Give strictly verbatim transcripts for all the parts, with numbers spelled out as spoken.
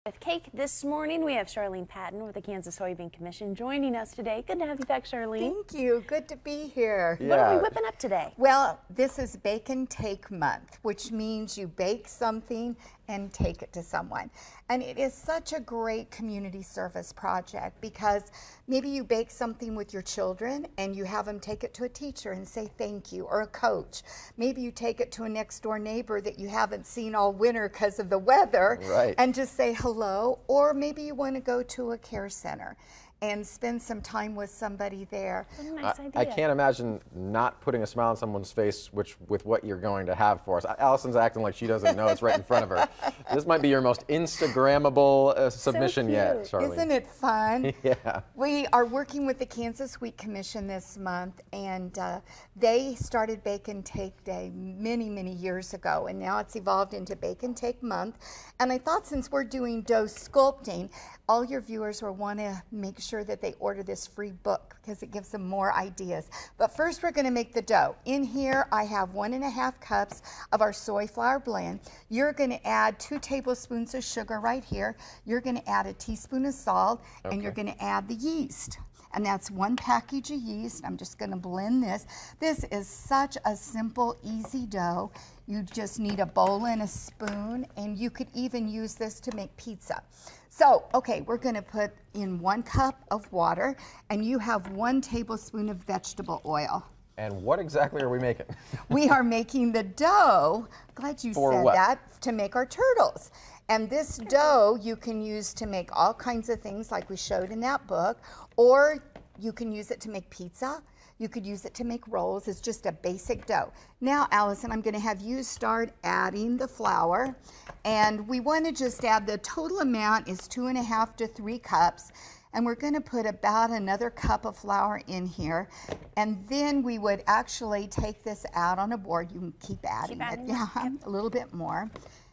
With cake this morning, we have Charlene Patton with the Kansas Soybean Commission joining us today. Good to have you back, Charlene. Thank you. Good to be here. Yeah. What are we whipping up today? Well, this is Bake and Take Month, which means you bake something and take it to someone. And it is such a great community service project because maybe you bake something with your children and you have them take it to a teacher and say thank you, or a coach. Maybe you take it to a next door neighbor that you haven't seen all winter because of the weather, right, and just say hello. Or maybe you want to go to a care center and spend some time with somebody there. What a nice I, idea. I can't imagine not putting a smile on someone's face which, with what you're going to have for us. Allison's acting like she doesn't know it's right in front of her. This might be your most Instagrammable uh, submission so yet, Charlene. Isn't it fun? Yeah. We are working with the Kansas Wheat Commission this month, and uh, they started Bake and Take Day many, many years ago, and now it's evolved into Bake and Take Month. And I thought, since we're doing dough sculpting, all your viewers will want to make sure that they order this free book because it gives them more ideas. But first, we're going to make the dough. In here, I have one and a half cups of our soy flour blend. You're going to add two tablespoons of sugar right here. You're going to add a teaspoon of salt, okay, and you're going to add the yeast. And that's one package of yeast. I'm just going to blend this. This is such a simple, easy dough. You just need a bowl and a spoon, and you could even use this to make pizza. So, okay, we're going to put in one cup of water, and you have one tablespoon of vegetable oil. And what exactly are we making? We are making the dough, glad you For said what? that, to make our turtles. And this dough you can use to make all kinds of things like we showed in that book, or you can use it to make pizza. You could use it to make rolls. It's just a basic dough. Now, Allison, I'm going to have you start adding the flour. And we want to just add, the total amount is two and a half to three cups. And we're going to put about another cup of flour in here. And then we would actually take this out on a board. You can keep adding, keep adding it. Yeah, yep. A little bit more.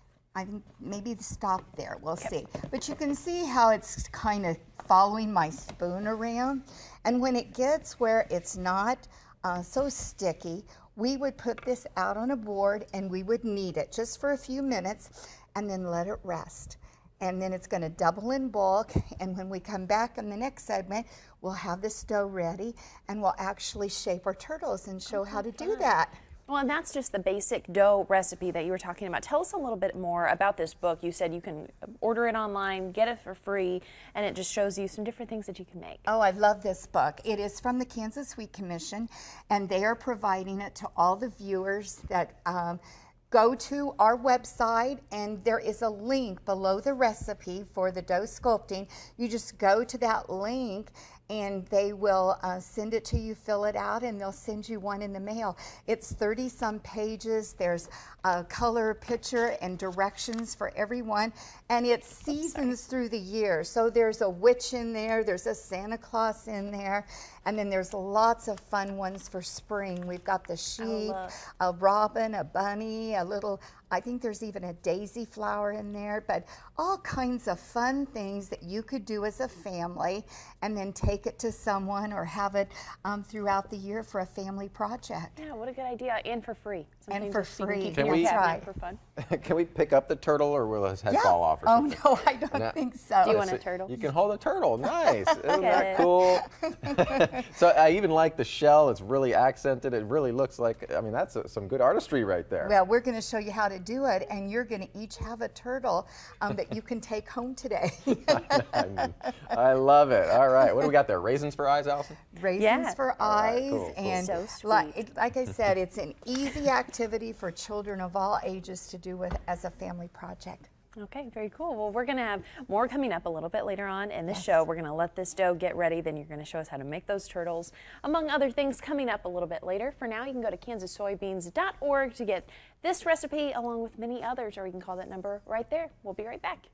I think maybe stop there, we'll okay. see. But you can see how it's kind of following my spoon around. And when it gets where it's not uh, so sticky, we would put this out on a board and we would knead it just for a few minutes and then let it rest. And then it's going to double in bulk, and when we come back in the next segment, we'll have this dough ready and we'll actually shape our turtles and show oh, how to fun. do that. Well, and that's just the basic dough recipe that you were talking about. Tell us a little bit more about this book. You said you can order it online, get it for free, and it just shows you some different things that you can make. Oh, I love this book. It is from the Kansas Wheat Commission, and they are providing it to all the viewers that um, go to our website, and there is a link below the recipe for the dough sculpting. You just go to that link and they will uh, send it to you, fill it out, and they'll send you one in the mail. It's thirty some pages. There's a color picture and directions for everyone, and it seasons through the year. So there's a witch in there, there's a Santa Claus in there, and then there's lots of fun ones for spring. We've got the sheep, a robin, a bunny, a little, I think there's even a daisy flower in there, but all kinds of fun things that you could do as a family and then take it to someone or have it um, throughout the year for a family project. Yeah, what a good idea, and for free. Some and for free. Can we try for fun? Can we pick up the turtle, or will his head yeah. fall off or something? Oh no, I don't no. think so. Do you want a turtle? You can hold a turtle. Nice. Isn't that cool? So I even like the shell. It's really accented. It really looks like, I mean, that's a, some good artistry right there. Well, we're going to show you how to do it, and you're going to each have a turtle um, that you can take home today. I, mean, I love it. All right, what do we got there? Raisins for eyes, Allison? Raisins yeah. for All right, eyes, cool, cool. and so sweet. Like, it, like I said, it's an easy activity for children of all ages to do with as a family project. Okay, very cool. Well, we're going to have more coming up a little bit later on in the yes. show. We're going to let this dough get ready. Then you're going to show us how to make those turtles, among other things coming up a little bit later. For now, you can go to kansas soybeans dot org to get this recipe along with many others, or you can call that number right there. We'll be right back.